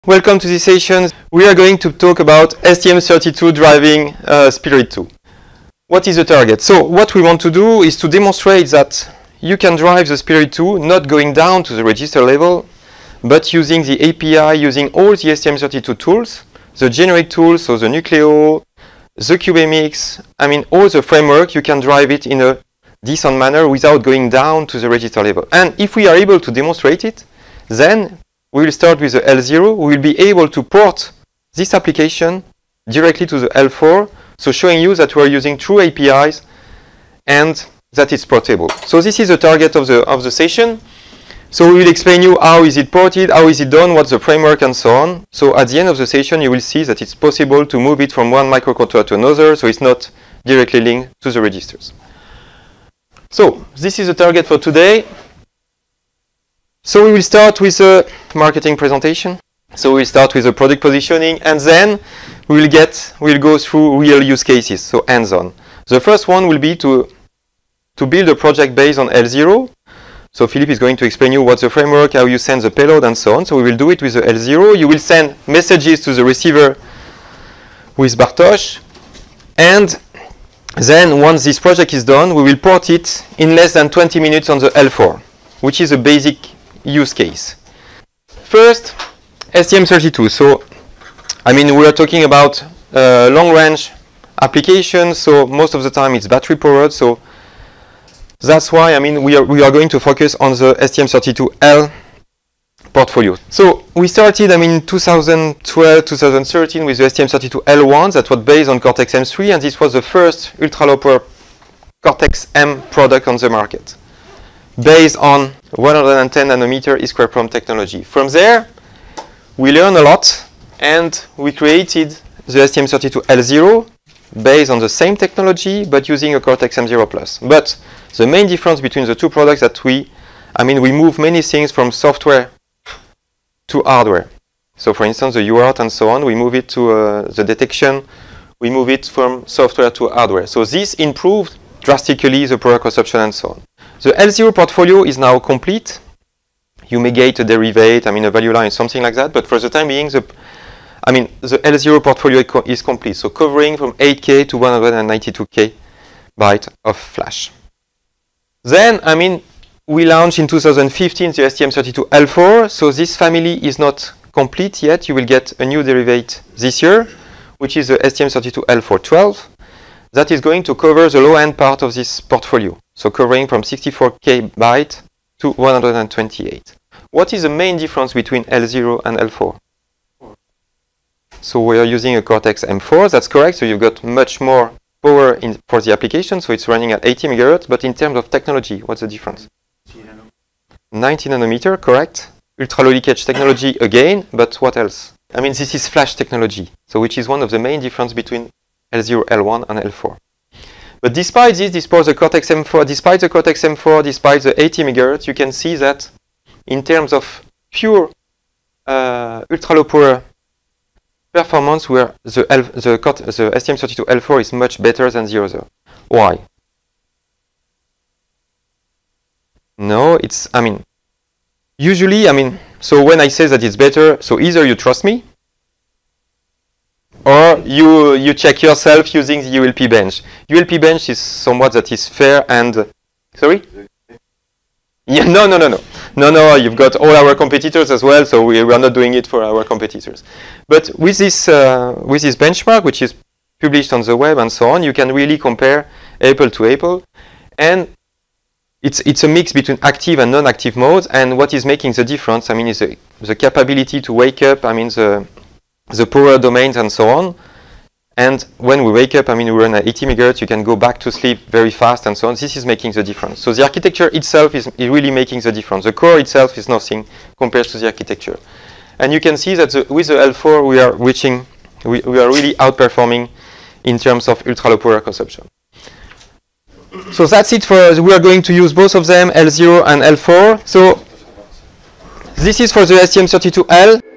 Welcome to this session. We are going to talk about STM32 driving Spirit2. What is the target? So what we want to do is to demonstrate that you can drive the Spirit2 not going down to the register level, but using the API, using all the STM32 tools, the generic tools, so the Nucleo, the CubeMX, all the framework, you can drive it in a decent manner without going down to the register level. And if we are able to demonstrate it, then we will start with the L0. We will be able to port this application directly to the L4, so showing you that we are using true APIs and that it's portable. So this is the target of the session. So we will explain you how is it ported, how is it done, what's the framework, and so on. So at the end of the session, you will see that it's possible to move it from one microcontroller to another, so it's not directly linked to the registers. So this is the target for today. So we will start with a marketing presentation. So we'll start with the product positioning, and then we'll go through real use cases, so hands-on. The first one will be to build a project based on L0. So Philippe is going to explain you what's the framework, how you send the payload, and so on. So we will do it with the L0. You will send messages to the receiver with Bartosz, and then once this project is done, we will port it in less than 20 minutes on the L4, which is a basic use case. First, STM32. So, we are talking about long-range applications. So most of the time it's battery-powered. So that's why we are going to focus on the STM32L portfolio. So we started in 2012, 2013 with the STM32L1 that was based on Cortex-M3, and this was the first ultra-low power Cortex-M product on the market, based on 110 nanometer E2 technology. From there, we learned a lot, and we created the STM32L0 based on the same technology, but using a Cortex-M0+. But the main difference between the two products that we move many things from software to hardware. So for instance, the UART and so on, we move it to the detection, we move it from software to hardware. So this improved drastically the power consumption and so on. The L0 portfolio is now complete. You may get a derivate, a value line, something like that, but for the time being, the L0 portfolio is complete, so covering from 8K to 192K byte of flash. Then, we launched in 2015 the STM32L4, so this family is not complete yet. You will get a new derivative this year, which is the STM32L4 that is going to cover the low-end part of this portfolio, so covering from 64K byte to 128. What is the main difference between L0 and L4? So we are using a Cortex-M4, that's correct, so you've got much more power for the application, so it's running at 80 MHz, but in terms of technology, what's the difference? 90 nanometer, correct. Ultra-low leakage technology again, but what else? This is flash technology, so which is one of the main differences between L0, L1, and L4. But despite this, despite the Cortex-M4, despite the 80 MHz, you can see that in terms of pure ultra-low power performance, where the STM32L4 is much better than the other. Why? No, it's, usually, so when I say that it's better, so either you trust me, or you check yourself using the ULP bench. ULP bench is somewhat that is fair and, sorry? Yeah, no, you've got all our competitors as well, so we are not doing it for our competitors. But with this benchmark, which is published on the web and so on, you can really compare apple to apple, and it's a mix between active and non-active modes, and what is making the difference, is the capability to wake up, the power domains and so on. And when we wake up, we run at 80 MHz, you can go back to sleep very fast and so on. This is making the difference. So the architecture itself is really making the difference. The core itself is nothing compared to the architecture. And you can see that with the L4, we are really outperforming in terms of ultra-low power consumption. So that's it we are going to use both of them, L0 and L4. So this is for the STM32L.